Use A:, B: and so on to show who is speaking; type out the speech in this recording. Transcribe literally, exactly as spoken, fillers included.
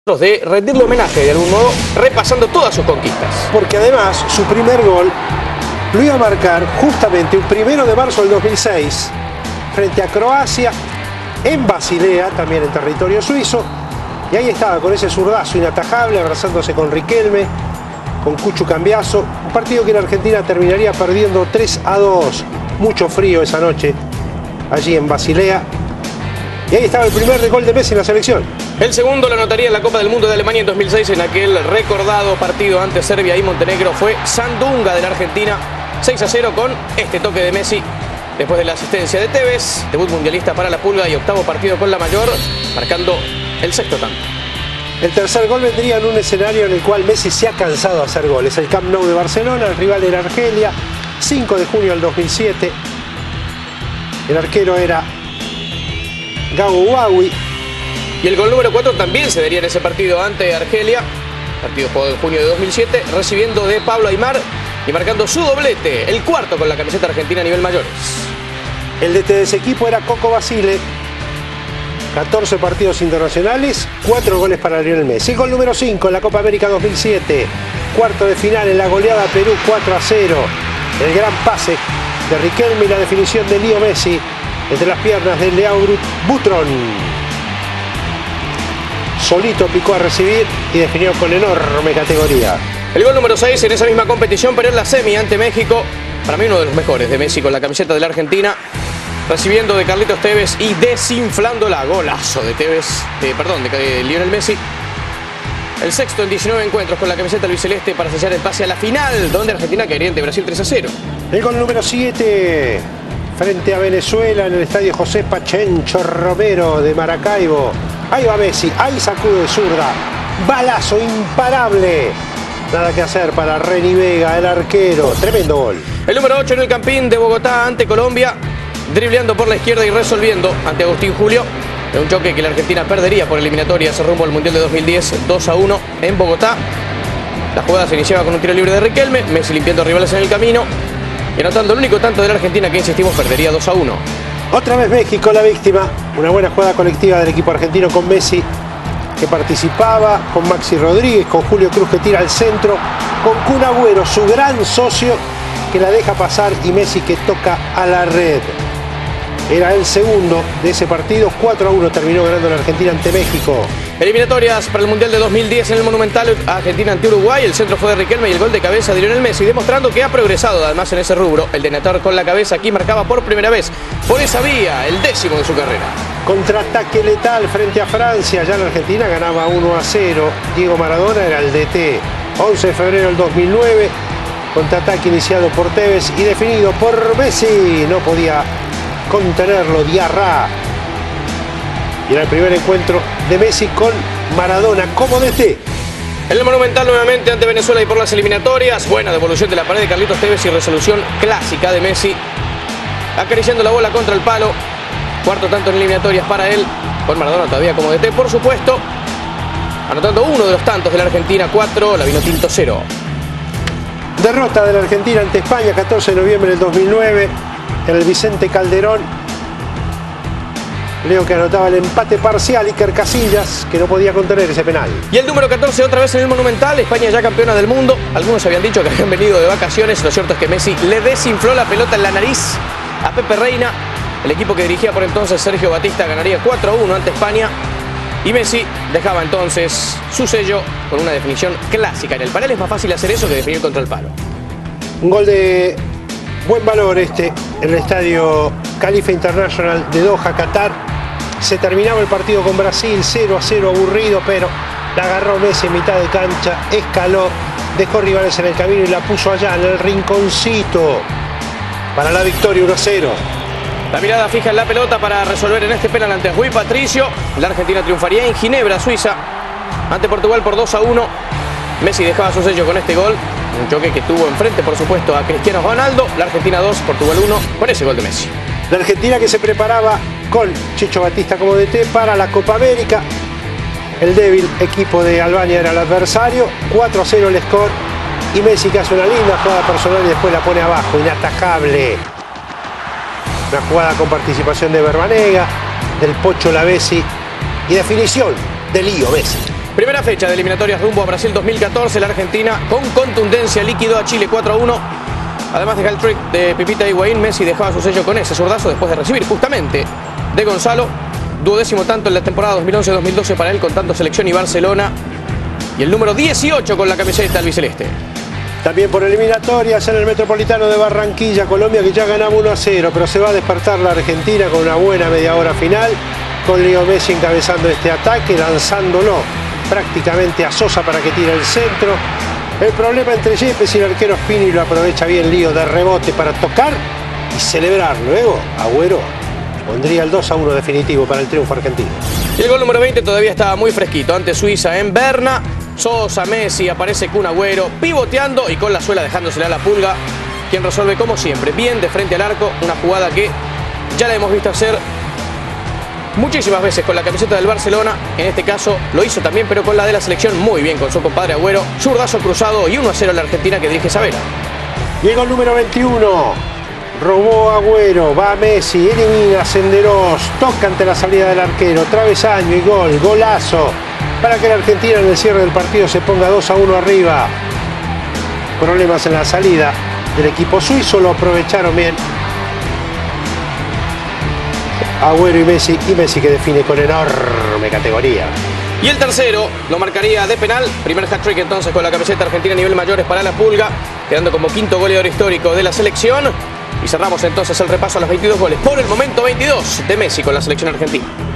A: de rendirle homenaje de algún modo, repasando todas sus conquistas.
B: Porque además su primer gol lo iba a marcar justamente un primero de marzo del dos mil seis frente a Croacia en Basilea, también en territorio suizo, y ahí estaba con ese zurdazo inatajable abrazándose con Riquelme, con Cucho Cambiaso, un partido que la Argentina terminaría perdiendo tres a dos, mucho frío esa noche allí en Basilea, y ahí estaba el primer gol de Messi en la selección.
A: El segundo lo anotaría en la Copa del Mundo de Alemania en dos mil seis, en aquel recordado partido ante Serbia y Montenegro. Fue Sandunga de la Argentina, seis a cero con este toque de Messi después de la asistencia de Tevez, debut mundialista para la Pulga y octavo partido con la mayor, marcando el sexto tanto.
B: El tercer gol vendría en un escenario en el cual Messi se ha cansado de hacer goles. El Camp Nou de Barcelona, el rival era Argelia, cinco de junio del dos mil siete. El arquero era Gabo Wawi.
A: Y el gol número cuatro también se daría en ese partido ante Argelia, partido jugado en junio de dos mil siete, recibiendo de Pablo Aimar y marcando su doblete, el cuarto con la camiseta argentina a nivel mayores.
B: El D T de ese equipo era Coco Basile, catorce partidos internacionales, cuatro goles para Lionel Messi. El gol número cinco en la Copa América dos mil siete, cuarto de final en la goleada a Perú cuatro a cero. El gran pase de Riquelme y la definición de Leo Messi entre las piernas de Leao Butrón. Solito picó a recibir y definió con enorme categoría.
A: El gol número seis en esa misma competición, pero en la semi ante México. Para mí uno de los mejores de Messi con la camiseta de la Argentina. Recibiendo de Carlitos Tevez y desinflando la golazo de Tevez, eh, perdón, de, de Lionel Messi. El sexto en diecinueve encuentros con la camiseta albiceleste para sellar el pase a la final, donde Argentina caería ante Brasil tres a cero.
B: El gol número siete frente a Venezuela en el estadio José Pachencho Romero de Maracaibo. Ahí va Messi, ahí sacude de zurda, balazo imparable. Nada que hacer para Reni Vega, el arquero, tremendo gol.
A: El número ocho en el Campín de Bogotá ante Colombia, dribleando por la izquierda y resolviendo ante Agustín Julio. En un choque que la Argentina perdería por eliminatorias rumbo al Mundial de dos mil diez, dos a uno en Bogotá. La jugada se iniciaba con un tiro libre de Riquelme, Messi limpiando rivales en el camino y anotando el único tanto de la Argentina que, insistimos, perdería dos a uno.
B: Otra vez México la víctima, una buena jugada colectiva del equipo argentino con Messi que participaba, con Maxi Rodríguez, con Julio Cruz que tira al centro, con Kun Agüero, su gran socio, que la deja pasar y Messi que toca a la red. Era el segundo de ese partido, cuatro a uno terminó ganando la Argentina ante México.
A: Eliminatorias para el Mundial de dos mil diez en el Monumental, Argentina ante Uruguay. El centro fue de Riquelme y el gol de cabeza de Lionel Messi, demostrando que ha progresado además en ese rubro. El denator con la cabeza aquí marcaba por primera vez por esa vía, el décimo de su carrera.
B: Contraataque letal frente a Francia, ya la Argentina ganaba uno a cero. Diego Maradona era el D T. once de febrero del dos mil nueve, contraataque iniciado por Tevez y definido por Messi. No podía contenerlo, Diarra. Y era el primer encuentro de Messi con Maradona como D T.
A: En el Monumental nuevamente ante Venezuela y por las eliminatorias. Buena devolución de la pared de Carlitos Tevez y resolución clásica de Messi. Acariciando la bola contra el palo. Cuarto tanto en eliminatorias para él. Con Maradona todavía como D T, por supuesto. Anotando uno de los tantos de la Argentina, cuatro, la Vinotinto cero.
B: Derrota de la Argentina ante España, catorce de noviembre del dos mil nueve. En el Vicente Calderón. Leo que anotaba el empate parcial, Iker Casillas, que no podía contener ese penal.
A: Y el número catorce otra vez en el Monumental, España ya campeona del mundo. Algunos habían dicho que habían venido de vacaciones. Lo cierto es que Messi le desinfló la pelota en la nariz a Pepe Reina. El equipo que dirigía por entonces Sergio Batista ganaría cuatro a uno ante España. Y Messi dejaba entonces su sello con una definición clásica. En el panel es más fácil hacer eso que definir contra el palo.
B: Un gol de buen valor este en el estadio Khalifa International de Doha, Qatar. Se terminaba el partido con Brasil, cero a cero, aburrido, pero la agarró Messi en mitad de cancha, escaló, dejó rivales en el camino y la puso allá en el rinconcito para la victoria uno a cero.
A: La mirada fija en la pelota para resolver en este penal ante Rui Patricio. La Argentina triunfaría en Ginebra, Suiza, ante Portugal por dos a uno. Messi dejaba su sello con este gol. Un choque que tuvo enfrente, por supuesto, a Cristiano Ronaldo. La Argentina dos, Portugal uno, con ese gol de Messi.
B: La Argentina que se preparaba con Chicho Batista como D T para la Copa América. El débil equipo de Albania era el adversario. cuatro a cero el score. Y Messi que hace una linda jugada personal y después la pone abajo, inatajable. Una jugada con participación de Berbanega, del Pocho Lavezzi y definición de Leo Messi.
A: Primera fecha de eliminatorias rumbo a Brasil dos mil catorce. La Argentina con contundencia liquidó a Chile cuatro a uno. Además de hat-trick de Pipita Higuaín, Messi dejaba su sello con ese zurdazo después de recibir justamente de Gonzalo. Duodécimo tanto en la temporada dos mil once dos mil doce para él con tanto selección y Barcelona. Y el número dieciocho con la camiseta albiceleste.
B: También por eliminatorias en el Metropolitano de Barranquilla, Colombia, que ya ganaba uno a cero, pero se va a despertar la Argentina con una buena media hora final, con Leo Messi encabezando este ataque, lanzándolo prácticamente a Sosa para que tire el centro. El problema entre Yepes y el arquero Spini lo aprovecha bien Lío de rebote para tocar y celebrar. Luego Agüero pondría el dos a uno definitivo para el triunfo argentino.
A: Y el gol número veinte todavía estaba muy fresquito ante Suiza en Berna. Sosa, Messi, aparece Kun Agüero pivoteando y con la suela dejándosela a la Pulga, quien resuelve como siempre, bien de frente al arco, una jugada que ya la hemos visto hacer muchísimas veces con la camiseta del Barcelona. En este caso lo hizo también, pero con la de la selección muy bien con su compadre Agüero. Zurdazo cruzado y uno a cero a la Argentina que dirige Sabela.
B: Llega el número veintiuno. Robó Agüero, va Messi, elimina Senderos, toca ante la salida del arquero, travesaño y gol, golazo, para que la Argentina en el cierre del partido se ponga dos a uno arriba. Problemas en la salida del equipo suizo, lo aprovecharon bien Agüero y Messi, y Messi que define con enorme categoría.
A: Y el tercero lo marcaría de penal, primer hat-trick entonces con la camiseta argentina a nivel mayores para la Pulga, quedando como quinto goleador histórico de la selección. Y cerramos entonces el repaso a los veintidós goles, por el momento veintidós de Messi con la selección argentina.